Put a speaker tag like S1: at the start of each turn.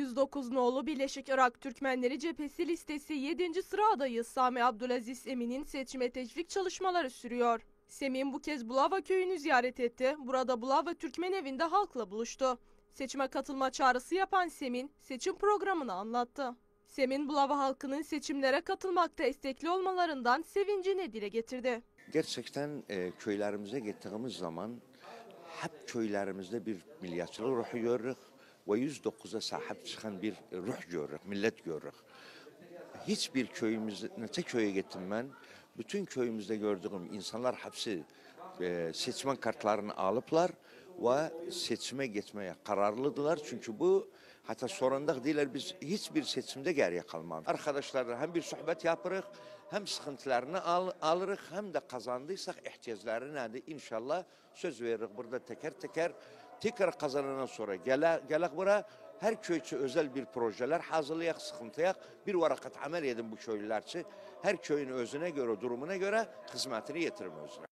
S1: 109 nolu Birleşik Irak Türkmenleri Cephesi listesi 7. sıra adayı Sami Abdülaziz Emin'in seçime teşvik çalışmaları sürüyor. Semin bu kez Bulava köyünü ziyaret etti. Burada Bulava Türkmen evinde halkla buluştu. Seçime katılma çağrısı yapan Semin seçim programını anlattı. Semin Bulava halkının seçimlere katılmakta istekli olmalarından sevincini dile getirdi.
S2: Gerçekten köylerimize gittiğimiz zaman hep köylerimizde bir milliyetçilik ruhu görürük ve 109'a sahip çıkan bir ruh görürük, millet görürük. Hiçbir köyümüzde, nece köye gittim ben, bütün köyümüzde gördüğüm insanlar hepsi seçmen kartlarını alıplar ve seçime gitmeye kararlıdılar. Çünkü bu hatta sorundak değiller, biz hiçbir seçimde geriye kalmam. Arkadaşlarla hem bir sohbet yaparız, hem sıkıntılarını alırız, hem de kazandıysak ihtiyaçları nedir inşallah söz veririz. Burada teker teker tekrar kazanan sonra gelek buraya her köy için özel bir projeler hazırlayak, sıkıntıyak, bir varakat amel edin bu köylüler için. Her köyün özüne göre, durumuna göre hizmetini yetirin özüne.